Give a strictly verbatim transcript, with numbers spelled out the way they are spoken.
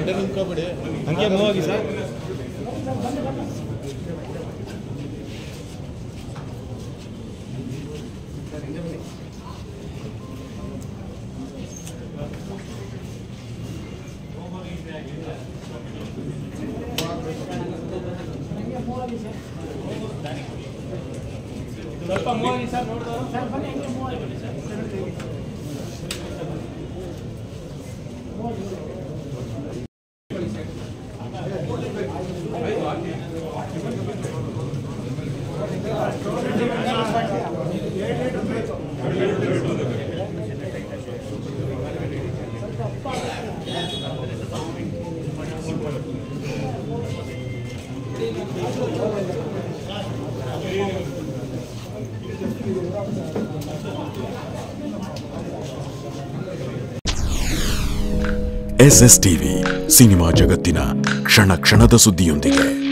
ಅಡ್ಡ ನಿಂತ್ಕೊಬಿಡಿ, ಹಂಗೆ ಮೂವ್ ಆಗಿ ಸರ್. ಸ್ವಲ್ಪ ಮೂವ್ ಆಗಿ ಸರ್, ನೋಡ್ದವರು ಸರ್ ಬನ್ನಿ, ಹಂಗೆ ಮೂವ್ ಆಗಿ sir. S S TV cinema ಜಗತ್ತಿನ ಕ್ಷಣ ಕ್ಷಣದ ಸುದ್ದಿಯೊಂದಿಗೆ.